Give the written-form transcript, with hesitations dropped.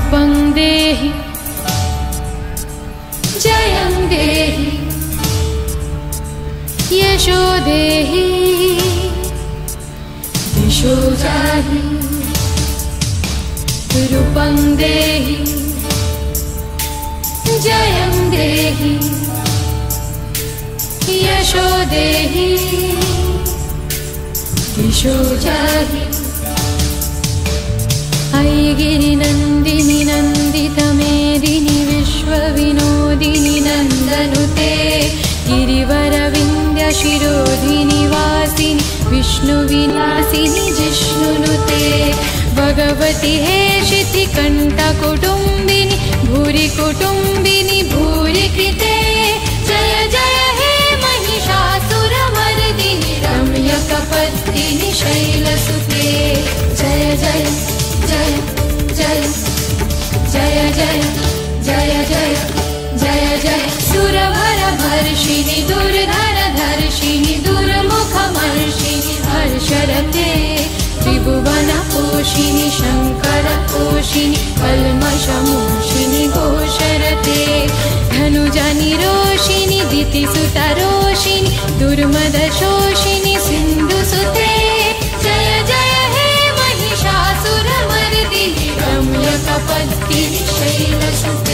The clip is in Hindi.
रूपं देहि जयं देहि यशो देहि दिशो जाहि रूपं देहि जयं देहि यशो देहि दिशो जाहि। ऐगिरि नन्दिनि नन्दितमेदिनि विश्वविनोदिनि नन्दनुते गिरिवरविन्द्यशिरोधिनि वासिनि विष्णुविलासिनि जिष्णुनुते भगवति हेशितिकण्ठकुटुम्बिनि भूरि कुटुम्बिनि भूरि कृते जय जय हे महिषासुरमर्दिनि रम्यकपर्दिनि शैलसुते जय जय जय जय जय जय जय जय जय जय सुरवरभर्षिणि दुर्धरधर्षिणि दुर्मुखमर्षिणि हर्षरते त्रिभुवनपोषिणि शङ्करपोषिणि कल्मषमोषिणि घोषरते धनुजनिरोषिणि दितिसुतरोषिणि दुर्मदशोषिणि सिन्धुसुते जय जय हे महिषासुरमर्दिनि रम्यकपर्दिनि शैलसुते।